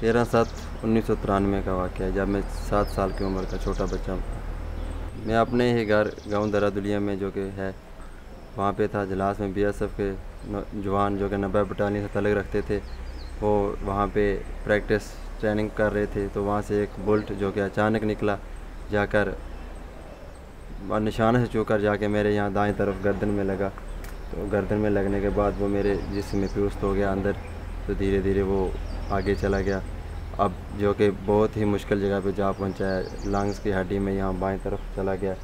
13/7/1993 का वाक़या है, जब मैं 7 साल की उम्र का छोटा बच्चा था। मैं अपने ही घर गाँव दरादुलिया में जो कि है वहाँ पे था। इजलास में बीएसएफ के जवान जो कि 90 बटालियन से तलक रखते थे, वो वहाँ पे प्रैक्टिस ट्रेनिंग कर रहे थे। तो वहाँ से एक बुलेट जो कि अचानक निकला जाकर निशाने से छूकर जाके मेरे यहाँ दाएं तरफ गर्दन में लगा। तो गर्दन में लगने के बाद वो मेरे जिस्म में फ्यूज़ हो गया अंदर। तो धीरे धीरे वो आगे चला गया, अब जो कि बहुत ही मुश्किल जगह पे जा पहुंचा है। लंग्स की हड्डी में यहाँ बाएं तरफ चला गया।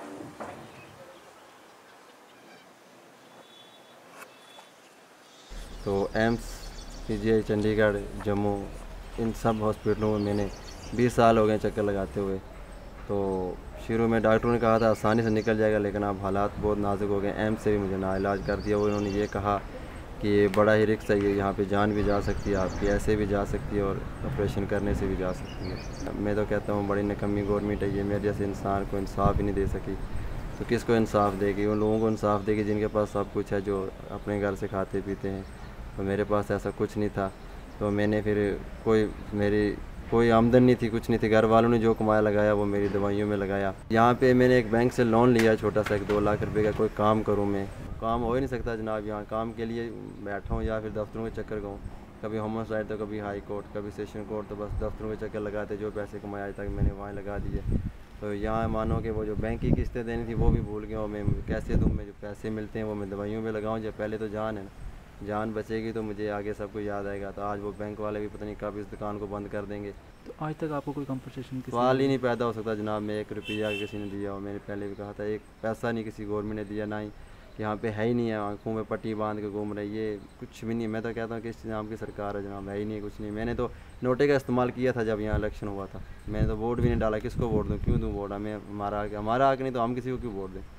तो एम्स, पीजीआई चंडीगढ़, जम्मू, इन सब हॉस्पिटलों में मैंने 20 साल हो गए चक्कर लगाते हुए। तो शुरू में डॉक्टरों ने कहा था आसानी से निकल जाएगा, लेकिन अब हालात बहुत नाजुक हो गए। एम्स से भी मुझे नाइलाज कर दिया। वो उन्होंने ये कहा कि ये बड़ा ही रिस्क है, यहाँ पे जान भी जा सकती है आपकी, ऐसे भी जा सकती है और ऑपरेशन करने से भी जा सकती है। मैं तो कहता हूँ बड़ी निकम्मी गवर्नमेंट है ये, मेरे जैसे इंसान को इंसाफ ही नहीं दे सकी। तो किसको इंसाफ देगी? उन लोगों को इंसाफ देगी जिनके पास सब कुछ है, जो अपने घर से खाते पीते हैं। तो मेरे पास ऐसा कुछ नहीं था। तो मैंने फिर मेरी कोई आमदन नहीं थी, कुछ नहीं थी। घर वालों ने जो कमाया लगाया वो मेरी दवाइयों में लगाया। यहाँ पे मैंने एक बैंक से लोन लिया छोटा सा, 2 लाख रुपए का। कोई काम करूँ मैं, काम हो ही नहीं सकता जनाब। यहाँ काम के लिए बैठा हूँ या फिर दफ्तरों के चक्कर गाऊँ। कभी होमसाइड तो कभी हाई कोर्ट, कभी सेशन कोर्ट। तो बस दफ्तरों के चक्कर लगाते, जो पैसे कमाए आज तक मैंने वहाँ लगा दिए। तो यहाँ मानो कि वो जो बैंक की किस्तें देनी थी वो भी भूल गया। और मैं कैसे दूँ? मैं जो पैसे मिलते हैं वो मैं दवाइयों में लगाऊँ? जब पहले तो जान है ना, जान बचेगी तो मुझे आगे सब कुछ याद आएगा। तो आज वो बैंक वाले भी पता नहीं कब इस दुकान को बंद कर देंगे। तो आज तक आपको कोई कंपनसेशन सवाल ही नहीं पैदा हो सकता जनाब। मैं 1 रुपया किसी ने दिया हो? मैंने पहले भी कहा था, एक पैसा नहीं किसी गवर्नमेंट ने दिया, ना ही यहाँ पे है ही नहीं है। आंखों में पट्टी बांध के घूम रही, ये कुछ भी नहीं। मैं तो कहता हूँ कि इस नाम की सरकार है जनाब, है ही नहीं, कुछ नहीं। मैंने तो नोटे का इस्तेमाल किया था जब यहाँ इलेक्शन हुआ था। मैंने तो वोट भी नहीं डाला। किसको वोट दूँ, क्यों दूँ वोट? हमें हमारा हक नहीं तो हम किसी को क्यों वोट दें?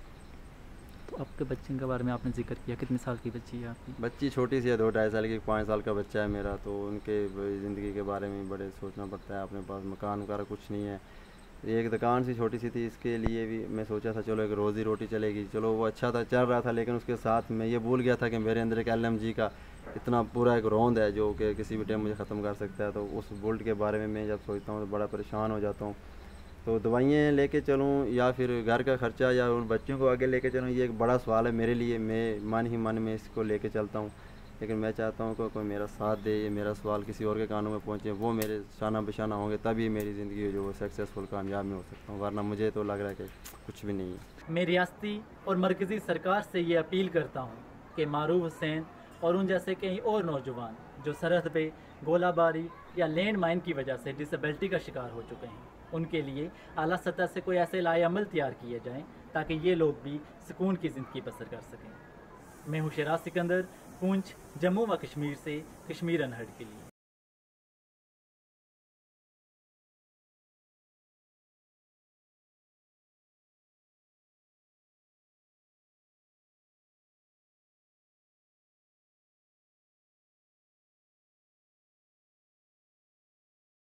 तो आपके बच्चे के बारे में आपने जिक्र किया, कितने साल की बच्ची है आपकी? बच्ची छोटी सी है, 2-2.5 साल की। 5 साल का बच्चा है मेरा। तो उनके ज़िंदगी के बारे में बड़े सोचना पड़ता है। अपने पास मकान वगैरह कुछ नहीं है। एक दुकान सी छोटी सी थी, इसके लिए भी मैं सोचा था चलो एक रोज़ी रोटी चलेगी। चलो वो अच्छा था, चल रहा था। लेकिन उसके साथ मैं ये भूल गया था कि मेरे अंदर एक LMG का इतना पूरा एक रौंद है जो कि किसी भी टाइम मुझे ख़त्म कर सकता है। तो उस बुलेट के बारे में मैं जब सोचता हूँ तो बड़ा परेशान हो जाता हूँ। तो दवाइयाँ लेके चलूँ या फिर घर का ख़र्चा या उन बच्चों को आगे लेके चलूँ, ये एक बड़ा सवाल है मेरे लिए। मैं मन ही मन में इसको लेके चलता हूँ, लेकिन मैं चाहता हूँ कि कोई मेरा साथ दे। ये मेरा सवाल किसी और के कानों में पहुँचे, वो मेरे शाना बिशाना होंगे, तभी मेरी ज़िंदगी जो वो सक्सेसफुल कामयाब में हो सकता हूँ। वरना मुझे तो लग रहा है कि कुछ भी नहीं है। मैं रियासती और मरकज़ी सरकार से ये अपील करता हूँ कि मारूफ हुसैन और उन जैसे कई और नौजवान जो सरहद पे गोलाबारी या लैंड माइन की वजह से डिसेबिलिटी का शिकार हो चुके हैं, उनके लिए आला सतह से कोई ऐसे लाएअमल तैयार किए जाएं ताकि ये लोग भी सुकून की ज़िंदगी बसर कर सकें। मैं हूँ शराज सिकंदर, पूंछ, जम्मू व कश्मीर से, कश्मीर अनहर्ड के लिए।